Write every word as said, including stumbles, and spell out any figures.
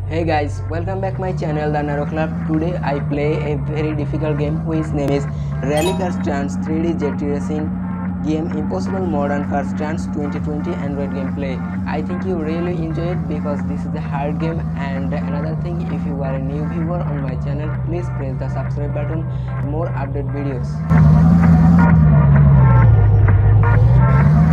Hey guys, welcome back my channel the NaRo Club. Today I play a very difficult game whose name is Rally Car Stunts three D Jet Racing game Impossible Modern Car Stunts twenty twenty Android gameplay. I think you really enjoy it because this is a hard game. And another thing, if you are a new viewer on my channel, please press the subscribe button for more update videos.